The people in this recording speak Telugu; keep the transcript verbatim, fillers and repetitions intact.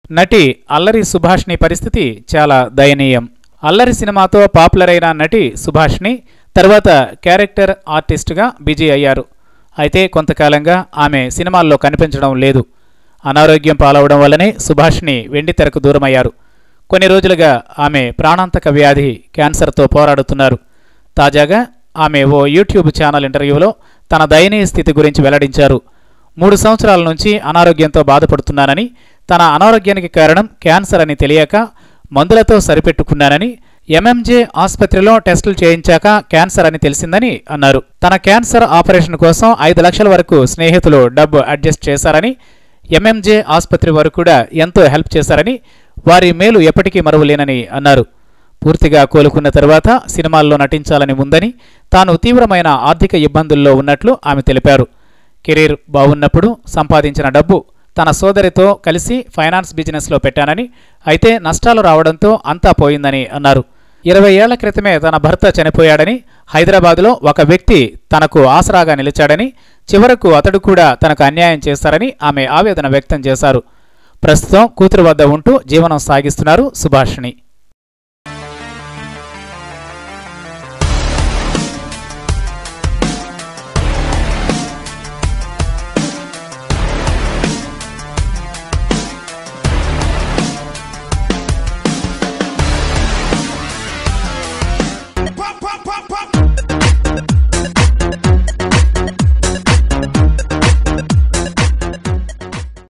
నటి అల్లరి సుభాష్ని పరిస్థితి చాలా దయనీయం. అల్లరి సినిమాతో పాపులర్ అయిన నటి సుభాష్ని తర్వాత క్యారెక్టర్ ఆర్టిస్ట్గా బిజీ అయ్యారు. అయితే కొంతకాలంగా ఆమె సినిమాల్లో కనిపించడం లేదు. అనారోగ్యం పాలవడం వల్లనే సుభాష్ని వెండితెరకు దూరమయ్యారు. కొన్ని రోజులుగా ఆమె ప్రాణాంతక వ్యాధి క్యాన్సర్తో పోరాడుతున్నారు. తాజాగా ఆమె ఓ యూట్యూబ్ ఛానల్ ఇంటర్వ్యూలో తన దయనీయ స్థితి గురించి వెల్లడించారు. మూడు సంవత్సరాల నుంచి అనారోగ్యంతో బాధపడుతున్నానని, తన అనారోగ్యానికి కారణం క్యాన్సర్ అని తెలియక మందులతో సరిపెట్టుకున్నానని, ఎంఎంజే ఆసుపత్రిలో టెస్టులు చేయించాక క్యాన్సర్ అని తెలిసిందని అన్నారు. తన క్యాన్సర్ ఆపరేషన్ కోసం ఐదు లక్షల వరకు స్నేహితులు డబ్బు అడ్జస్ట్ చేశారని, ఎంఎంజే ఆసుపత్రి వారు కూడా ఎంతో హెల్ప్ చేశారని, వారి మేలు ఎప్పటికీ మరువలేనని అన్నారు. పూర్తిగా కోలుకున్న తర్వాత సినిమాల్లో నటించాలని ఉందని, తాను తీవ్రమైన ఆర్థిక ఇబ్బందుల్లో ఉన్నట్లు ఆమె తెలిపారు. కెరీర్ బాగున్నప్పుడు సంపాదించిన డబ్బు తన సోదరితో కలిసి ఫైనాన్స్ బిజినెస్లో పెట్టానని, అయితే నష్టాలు రావడంతో అంతా పోయిందని అన్నారు. ఇరవై ఏళ్ల క్రితమే తన భర్త చనిపోయాడని, హైదరాబాదులో ఒక వ్యక్తి తనకు ఆసరాగా నిలిచాడని, చివరకు అతడు కూడా తనకు అన్యాయం చేశారని ఆమె ఆవేదన వ్యక్తం చేశారు. ప్రస్తుతం కూతురు వద్ద ఉంటూ జీవనం సాగిస్తున్నారు సుభాష్ని.